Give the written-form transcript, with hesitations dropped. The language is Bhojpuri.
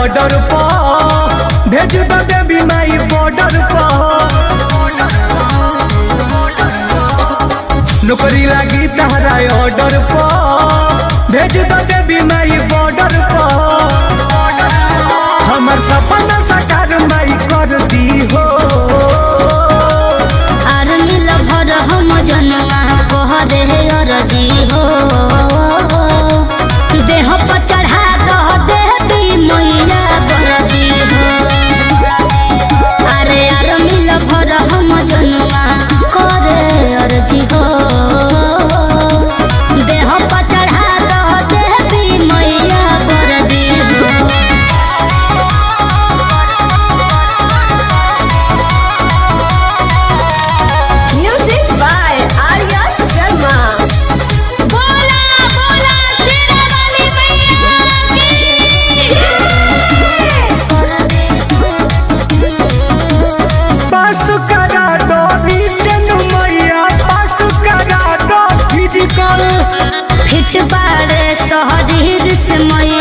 ऑर्डर पर भेज दो देवी माई बॉर्डर पर। नौकरी लगी तहरा ऑर्डर पर भेज दो देवी माई बॉर्डर पर। हमर सपना साकार माई कर दी हो। आर्मी लभर हम जनवा कह दे अरजी हो। देह पर चढ़ा दह देवी मैया बरदी हो। अरे आर्मी लभर हम जनवा करे अरजी हो। देह पर चढ़ा दह देवी मैया बरदी हो। Music by Arya Sharma. बोला बोला शेरा वाली मैया पास करा दो रिटर्न मैया पास करा दो फिजिकल। फिट बाड़े शहरीर से मैया